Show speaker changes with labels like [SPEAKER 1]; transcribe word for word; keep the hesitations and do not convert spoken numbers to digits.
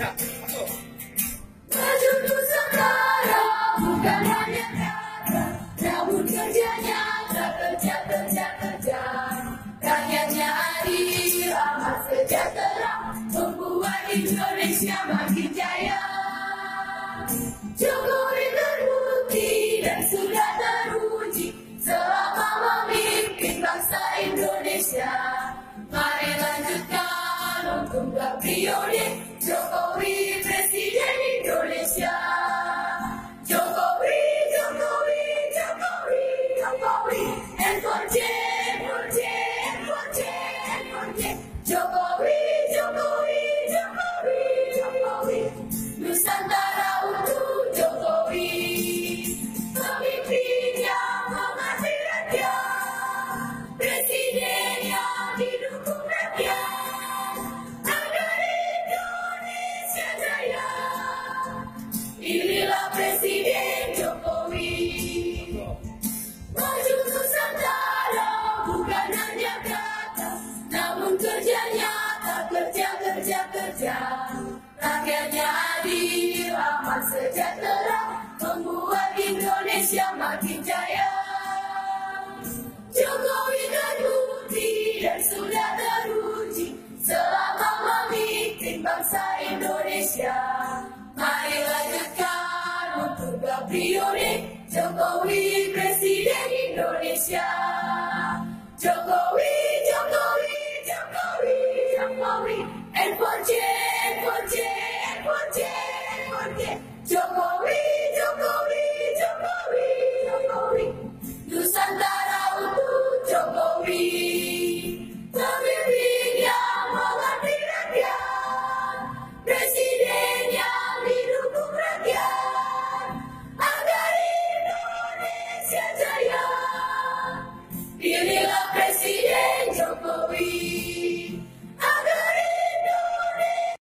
[SPEAKER 1] Ya, masuk.
[SPEAKER 2] Maju Nusantara bukan hanya kata, namun kerja nyata, kerja, kerja, kerja. Rakyatnya adil, amat sejahtera, membuat Indonesia makin jaya. Jokowi terbukti dan sudah teruji selama memimpin bangsa Indonesia. Mari lanjutkan untuk dua periode, Jokowi Presiden Indonesia. Jokowi, Jokowi, Jokowi, Jokowi, and for J, for J, for J, for J. Jokowi, Jokowi, Jokowi, Jokowi, Nusantara untuk Jokowi. Pemimpin yang mengerti rakyat, Presiden yang didukung rakyat, agar Indonesia jaya. Inilah Presiden Jokowi. Maju Nusantara bukan hanya kata, namun kerja nyata, kerja, kerja, kerja. Rakyatnya adil, amat sejahtera, membuat Indonesia makin jaya. Jokowi terbukti dan sudah teruji selama memimpin bangsa Indonesia.